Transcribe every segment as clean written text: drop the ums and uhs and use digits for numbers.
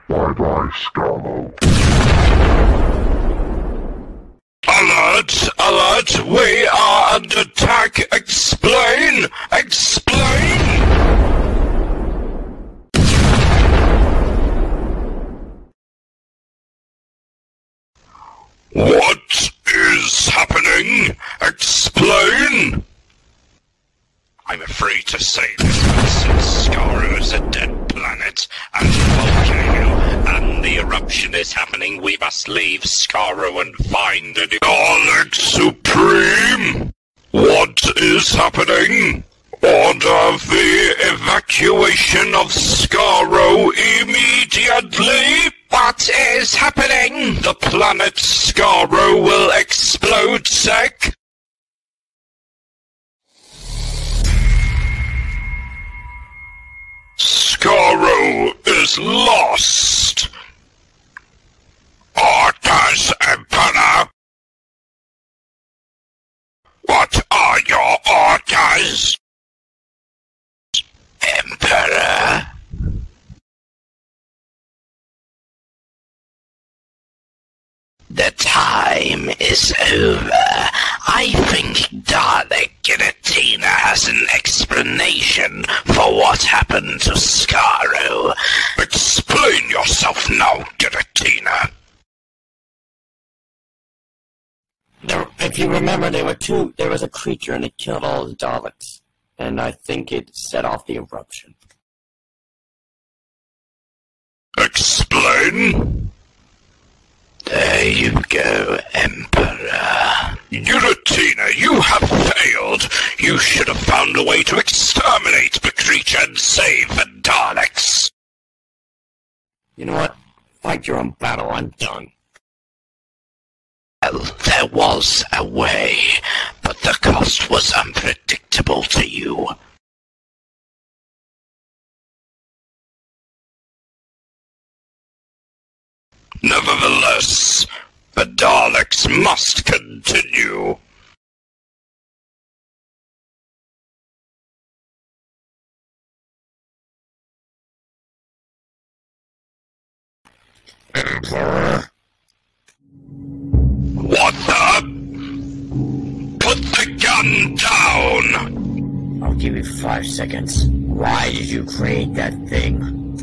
Bye-bye, Skaro. Alert! Alert! We are under attack! Explain! Explain! What is happening? Explain! I'm afraid to say this, but since Skaro is a dead planet and volcano, and the eruption is happening, we must leave Skaro and find the Dalek Supreme! What is happening? Order the evacuation of Skaro immediately! What is happening? The planet Skaro will explode, Sec! Skaro is lost! Orders, Emperor! What are your orders? Emperor? The time is over. I think Dalek Giratina has an explanation for what happened to Skaro. Explain yourself now, Giratina. If you remember, there was a creature and it killed all the Daleks. And I think it set off the eruption. Explain? There you go, Emperor. Giratina, you have failed. You should have found a way to exterminate the creature and save the Daleks. You know what? Fight your own battle, I'm done. Well, there was a way, but the cost was unpredictable to you. Nevertheless, the Daleks must continue. Emperor? What the? Put the gun down! I'll give you 5 seconds. Why did you create that thing?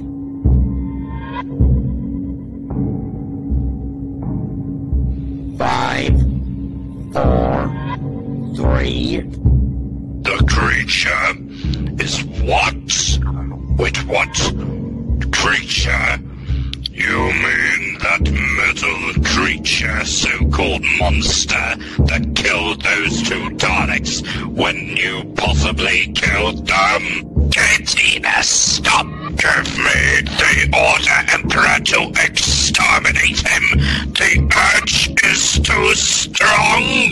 5, 4, 3... The creature is what? Wait, what? Creature? You mean that metal creature, so-called monster, that killed those 2 Daleks when you possibly killed them? Giratina, stop! Give me the order, Emperor, to exterminate him! The urge is too strong!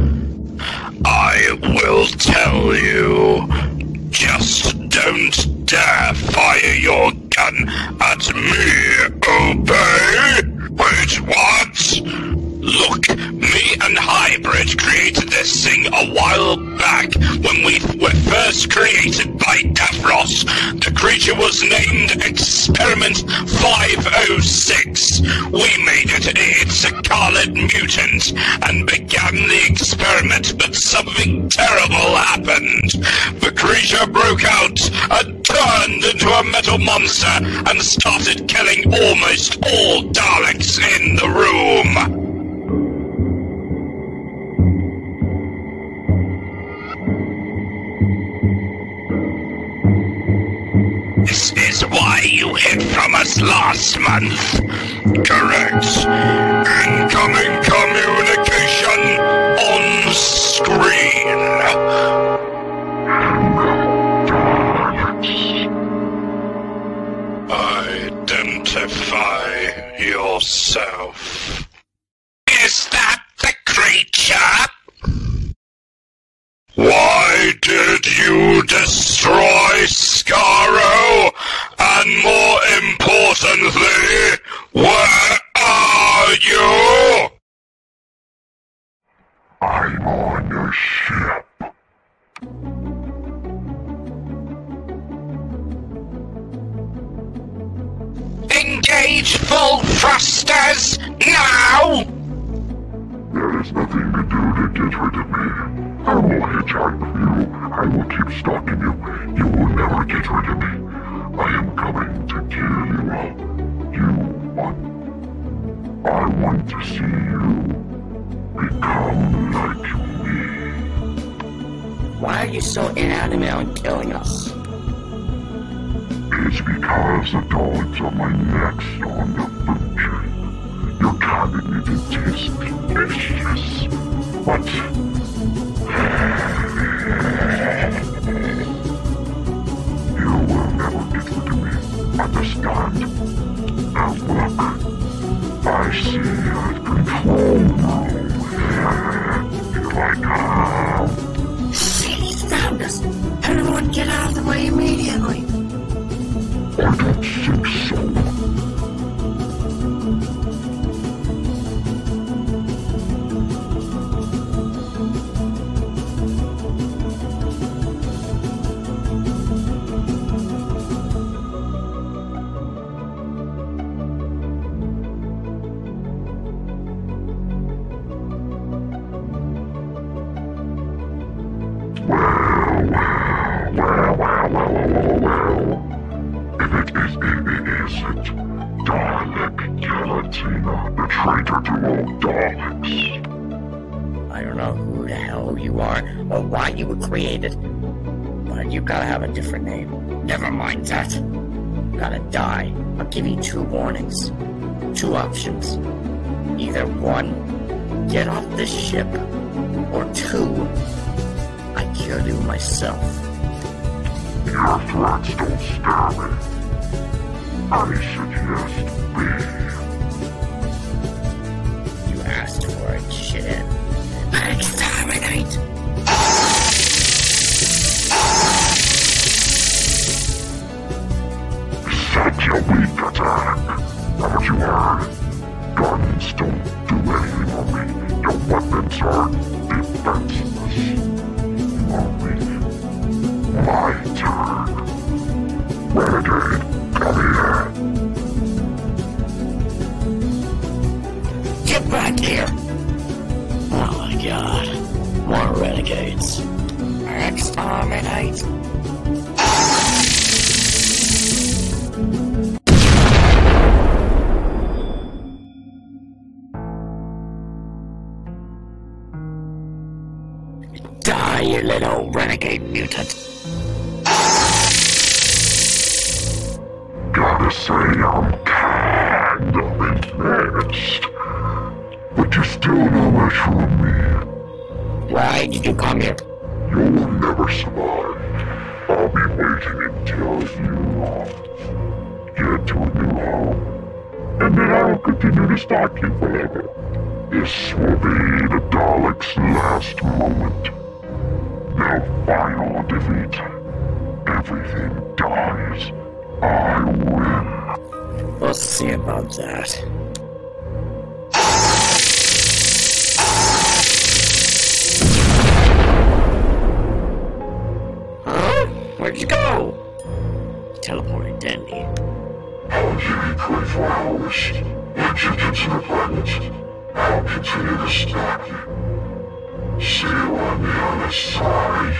I will tell you. Just don't dare fire your gun at me, obey? Wait, what? Look, me and Hybrid created this thing a while back when we were first created by Davros. The creature was named Experiment 506. We made it its Scarlet mutant and began the experiment, but something terrible happened. The creature broke out and turned into a metal monster and started killing almost all Daleks in the room. This is why you hid from us last month. Correct. Incoming communication on screen. Identify yourself. Is that the creature? Why did you destroy Skaro? And more importantly, where are you? I'm on a ship. Engage Masters, now! There is nothing to do to get rid of me. I will hitchhike with you. I will keep stalking you. You will never get rid of me. I am coming to kill you all. I want to see you become like me. Why are you so inanimate on killing us? It's because the dogs are my necks on the food chain. Your cognitive taste delicious, but you will never get rid of me. Understand? Now look, I see a control room. Here I come. Shit, he's found us! Everyone get out of the way immediately! I don't think so. Well. Is it Dalek Gelatina, the traitor to all Daleks? I don't know who the hell you are or why you were created, but you gotta have a different name. Never mind that. You gotta die. I'll give you 2 warnings. 2 options. Either 1, get off this ship, or 2, I kill you myself. Your threats don't scare me. I suggest B. You asked for it, shit. Exterminate! Such a weak attack. Haven't you heard? Guns don't do anything on me. Your weapons are defenseless. Only my turn. Renegade, come here. Get back here! Oh my god. More renegades. Exterminate! Die, you little renegade mutant! Gotta say I'm kind of impressed. But you still know much from me. Why did you come here? You'll never survive. I'll be waiting until you get to a new home. And then I'll continue to stalk you forever. This will be the Dalek's last moment. Their final defeat. Everything dies. I win. We'll see about that. Huh? Where'd you go? Teleported, didn't he? I'll give you 24 hours. Once you get to the planet, I'll continue to stalk you. See you on the other side.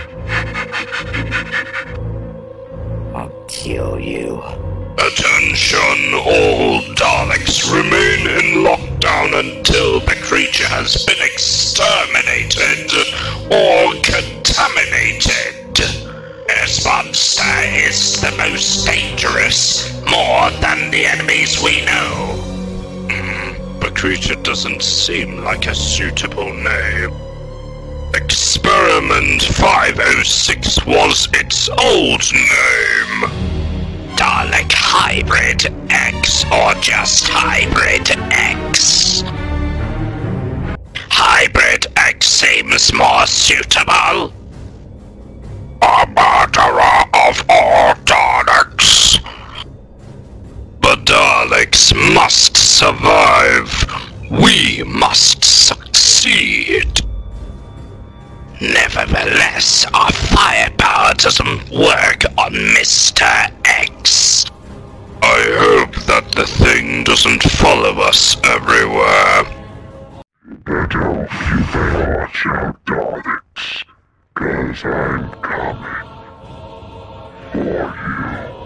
I'll kill you. Attention, all Daleks remain in lockdown until the creature has been exterminated or contaminated. This monster is the most dangerous, more than the enemies we know. The creature doesn't seem like a suitable name. Experiment 506 was its old name. Dalek Hybrid X or just Hybrid X? Hybrid X seems more suitable. A murderer of all Daleks. The Daleks must survive. We must succeed. Nevertheless, our firepower doesn't work on Mr. X. I hope that the thing doesn't follow us everywhere. Better keep an watch out, Daleks, 'cause I'm coming for you.